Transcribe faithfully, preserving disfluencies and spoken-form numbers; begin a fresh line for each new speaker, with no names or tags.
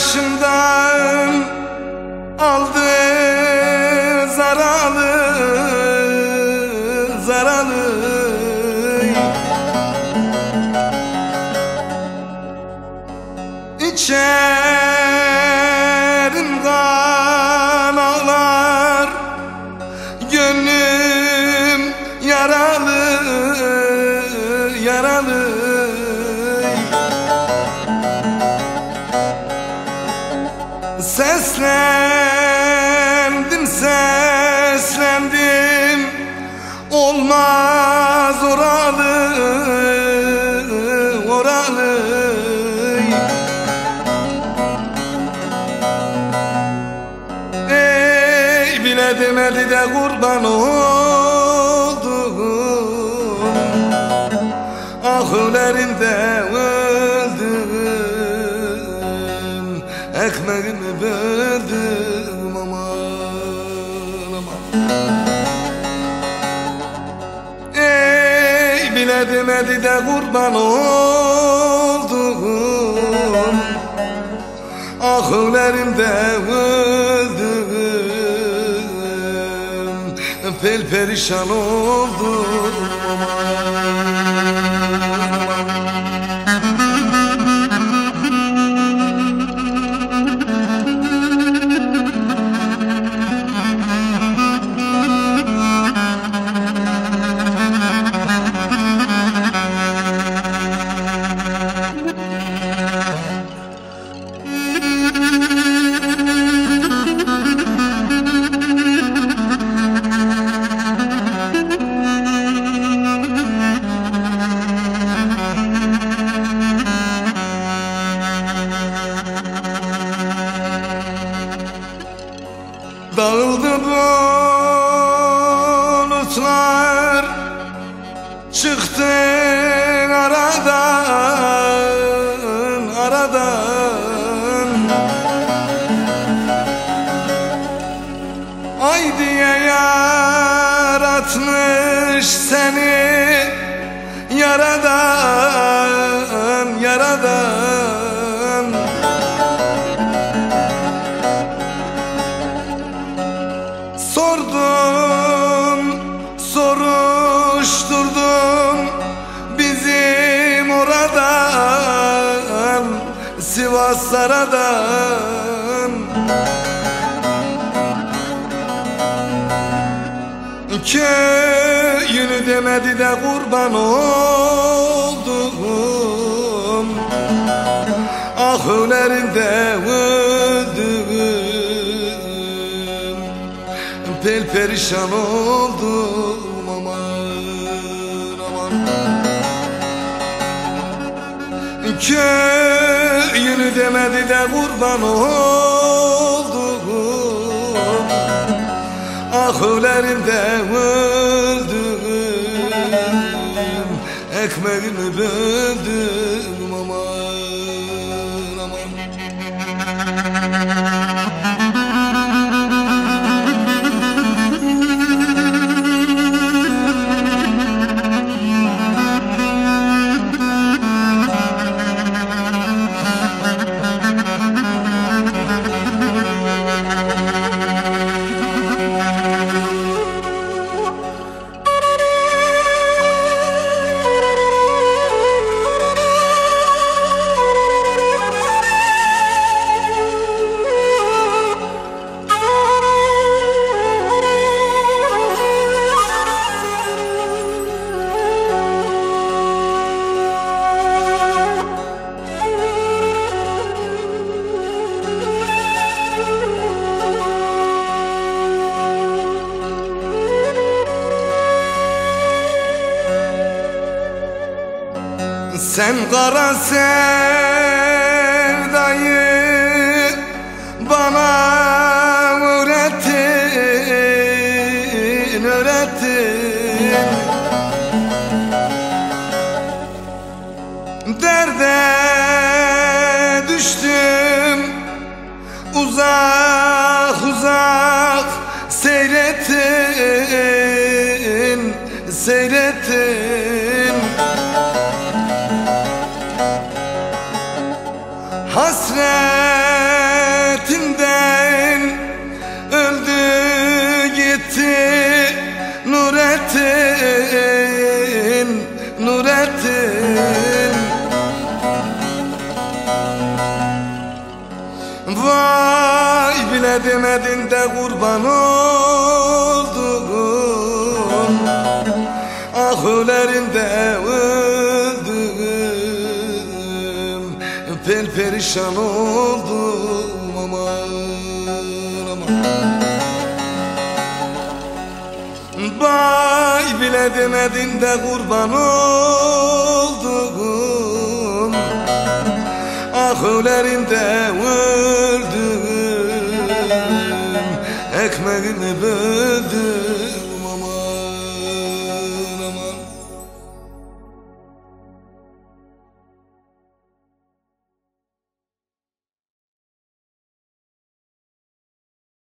başımdan aldı zaralı zaralı. İçerim kan ağlar, gönlüm yaralı yaralı. Seslendim seslendim, olmaz oralı oralı. Ey bile demedi de kurban oldum, ahlarinde öldüm, ekmeğimi böldüm aman aman. Ey bile demedi de kurban oldum, ahlarinde öldüm, pel perişan oldum Dağıldı bulutlar, çıktın aradan aradan. Ay diye yaratmış seni yaradan yaradan. Sordum, soruşturdum bizim oradan, Sivas Saradan. Köyünü demedi de kurban oldum, ahlarinde öldüm, pel perişan oldum aman aman. Köyünü demedi de kurban oldum, ahlarinde öldüm, ekmeğimi böldüm aman aman. Sen kara sevdayı bana öğrettin, öğrettin. Derde düştüm, uzak uzak seyrettin, seyrettin. Vay bile demedin de kurban oldum. Ah ölerinde öldüm, perperişan oldum aman aman. Vay bile demedin de kurban oldum. Ah ölerinde öldüm, ekmeğimi böldüm.